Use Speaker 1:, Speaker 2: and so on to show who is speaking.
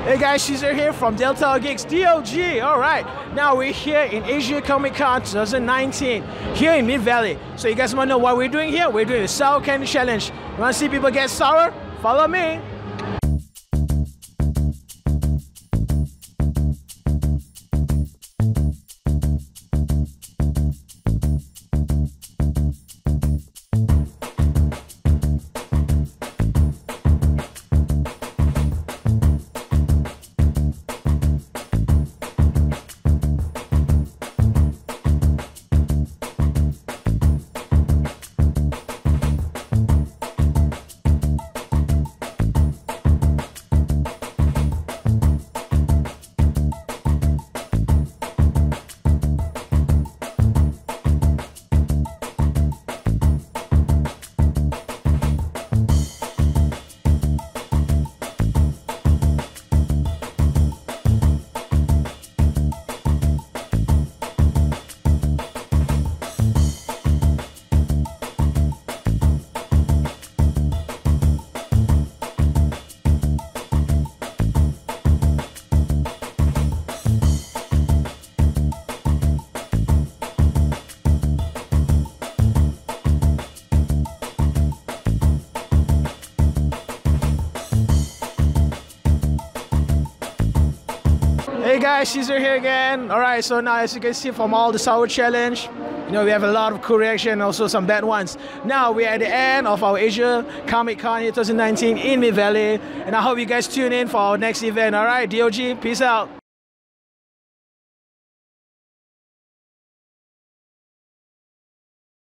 Speaker 1: Hey guys, CZAR here from deltaofgeeks, DOG. Alright, now we're here in Asia Comic Con 2019, here in Mid Valley. So you guys want to know what we're doing here? We're doing the Sour Candy Challenge. You want to see people get sour? Follow me. Hey guys, CZAR here again. Alright, so now as you can see from all the sour challenge, you know, we have a lot of cool reaction and also some bad ones. Now we're at the end of our Asia Comic Con 2019 in Mid Valley, and I hope you guys tune in for our next event. Alright, DOG, peace out.